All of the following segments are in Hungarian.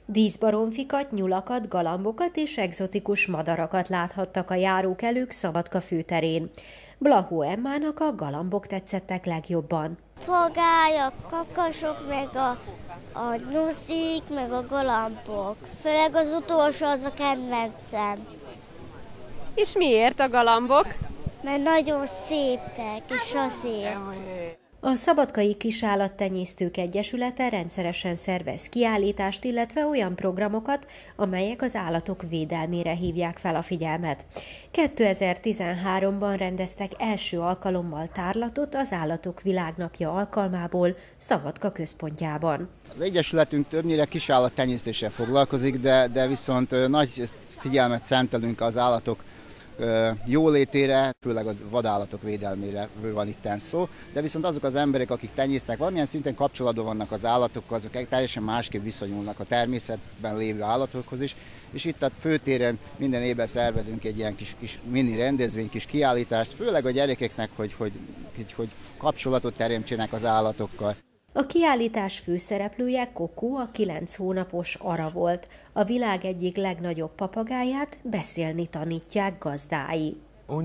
Díszbaromfikat, nyulakat, galambokat és egzotikus madarakat láthattak a járókelők Szabadka főterén. Blahó Emmának a galambok tetszettek legjobban. Pogály, a kakasok, meg a nyuszik, meg a galambok. Főleg az utolsó az a kedvencem. És miért a galambok? Mert nagyon szépek, és azért. A Szabadkai Kisállattenyésztők Egyesülete rendszeresen szervez kiállítást, illetve olyan programokat, amelyek az állatok védelmére hívják fel a figyelmet. 2013-ban rendeztek első alkalommal tárlatot az Állatok Világnapja alkalmából Szabadka központjában. Az Egyesületünk többnyire kisállattenyésztéssel foglalkozik, de viszont nagy figyelmet szentelünk az állatok jólétére, főleg a vadállatok védelmére van itten szó, de viszont azok az emberek, akik tenyésztek, valamilyen szinten kapcsolatban vannak az állatokkal, azok teljesen másképp viszonyulnak a természetben lévő állatokhoz is, és itt a főtéren minden évben szervezünk egy ilyen kis mini rendezvény, kis kiállítást, főleg a gyerekeknek, hogy kapcsolatot teremtsenek az állatokkal. A kiállítás főszereplője Kokó, a 9 hónapos ara volt. A világ egyik legnagyobb papagáját beszélni tanítják gazdái.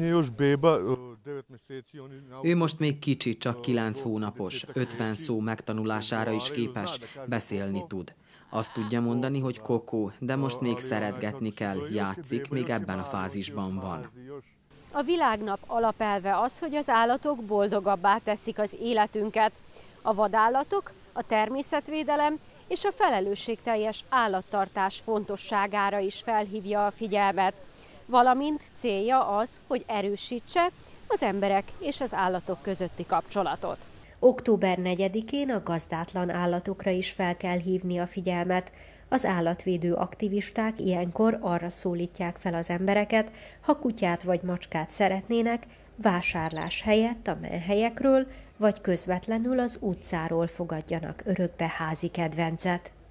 Ő most még kicsi, csak 9 hónapos, 50 szó megtanulására is képes, beszélni tud. Azt tudja mondani, hogy Kokó, de most még szeretgetni kell, játszik, még ebben a fázisban van. A világnap alapelve az, hogy az állatok boldogabbá teszik az életünket. A vadállatok, a természetvédelem és a felelősségteljes állattartás fontosságára is felhívja a figyelmet, valamint célja az, hogy erősítse az emberek és az állatok közötti kapcsolatot. Október 4-én a gazdátlan állatokra is fel kell hívni a figyelmet. Az állatvédő aktivisták ilyenkor arra szólítják fel az embereket, ha kutyát vagy macskát szeretnének, vásárlás helyett a menhelyekről, vagy közvetlenül az utcáról fogadjanak örökbe házi kedvencet.